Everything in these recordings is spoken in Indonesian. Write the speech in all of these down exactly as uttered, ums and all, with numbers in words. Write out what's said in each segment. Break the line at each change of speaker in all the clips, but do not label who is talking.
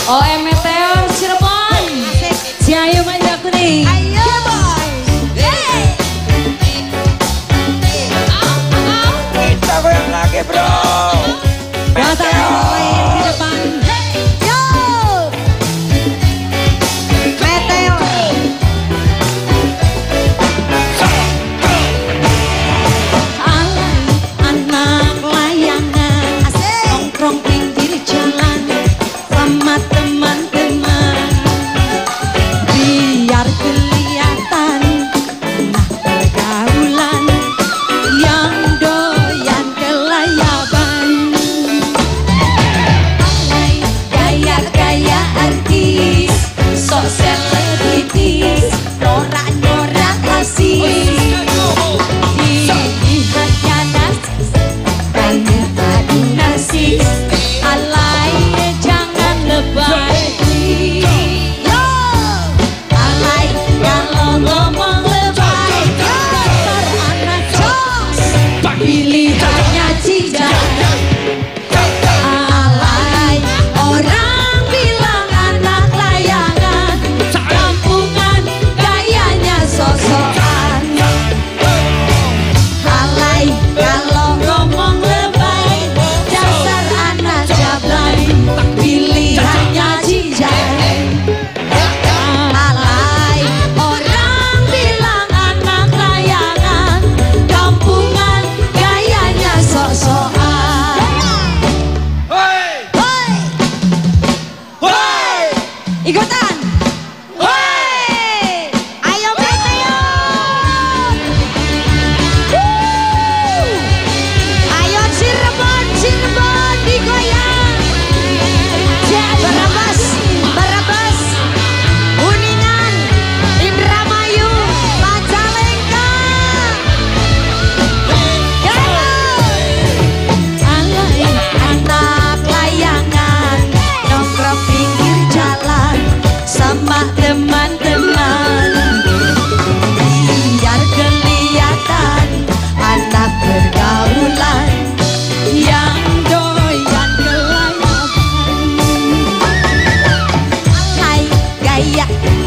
O M Meteor Cirebon. Ciayu Manja Kuning.
Ayo boy.
Kita goyang lagi bro.
Datang lain di depan.
Yo. Meteor.
Alay anak layangan. Nongkrong pinggir jalan sama teman-teman. Biar kelihatan anak pergaulan yang doyan kelayaban. Alay gaya-gaya artis, sok selebritis, norak-norak asik. Dilihatnya narsis, kayak adu narsis. Alay jangan lebay.
Yo.
Alay kalau ngomong lebay, dasar anak jos, pilihannya cijak. Alay orang bilang anak layangan, kampungan gayanya sosokan. Alay kalau ngomong lebay, dasar anak jablay, pilihannya cijak. Alay orang bilang anak layangan, kampungan gayanya sok-sokan.
Hoi,
Boy.
hoi.
Ikutan.
Woi. Ayo Meteor. Ayo Cirebon, Cirebon digoyang. Brebes, Brebes, Kuningan, Indramayu, Majalengka.
Alay anak layangan, nongkrong pinggir jalan sama teman-teman. Biar kelihatan anak pergaulan yang doyan kelayaban. Alay gaya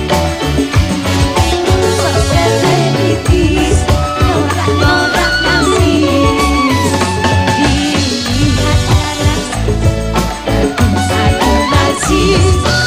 sok selebritis, norak-norak narsis. Dilihatnya narsis, adu narsis.